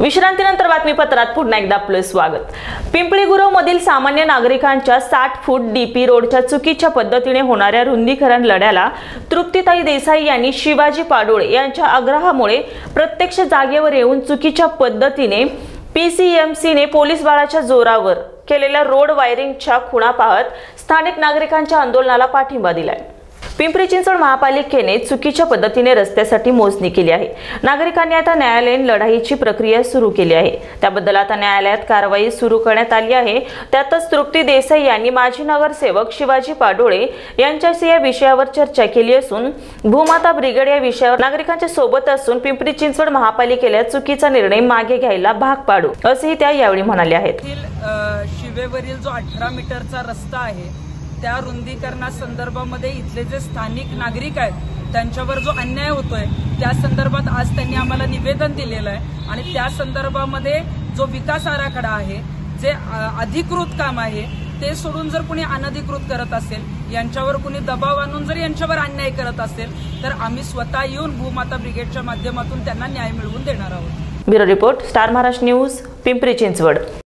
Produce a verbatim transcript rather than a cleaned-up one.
विश्रांतीनंतर बातमीपत्रात पुन्हा एकदा आपलं स्वागत। पिंपळी गुरवमधील सामान्य नागरिकांच्या साठ फूट डीपी रोडच्या चुकीच्या पद्धतीने होणाऱ्या रुंदीकरण लढ्याला तृप्तीताई देसाई यांनी शिवाजी पाडोळे यांच्या आग्रहामुळे प्रत्यक्ष जागेवर येऊन चुकीच्या पद्धतीने पीसीएमसीने पोलीस बळाच्या जोरावर केलेल्या रोड वायरिंगच्या खुणा पाहत स्थानिक नागरिकांच्या आंदोलनाला पाठिंबा दिलाय। पिंपरी चिंचवड महापालिकेने चुकीच्या पद्धतीने रस्त्यासाठी मोजणी केली आहे। नागरिकांनी आता न्यायालयीन लढाईची प्रक्रिया सुरू केली आहे। त्याबद्दल आता न्यायालयात कारवाई सुरू करण्यात आली आहे। त्यातच तृप्ती देसाई यांनी माजी नगरसेवक शिवाजी पाडोळे यांच्याशी या विषयावर चर्चा केली असून भूमाता ब्रिगेड या विषयावर नागरिकांच्या सोबत असून पिंपरी चिंचवड महापालिकेला चुकीचा निर्णय मागे घ्यायला भाग पाडू असेही त्या यावेळी म्हणाले आहेत। शिवेवरील जो अठरा मीटरचा रस्ता आहे त्या रुंदीकरणासंदर्भामध्ये इथले जे स्थानिक नागरिक आहेत त्यांच्यावर जो अन्याय होतोय त्या संदर्भात आज त्यांनी आम्हाला निवेदन दिलेलं आहे आणि त्या संदर्भामध्ये जो विकास आराखडा आहे, जे अधिकृत काम आहे ते सोडून जर कुणी अनधिकृत करत असेल, यांच्यावर कुणी दबाव आणून जर यांच्यावर अन्याय करत असेल तर आम्ही स्वतः येऊन भूमाता ब्रिगेडच्या माध्यमातून त्यांना न्याय मिळवून देणार आहोत। Bureau report, star Maharashtra news, Pimpri Chinchwad.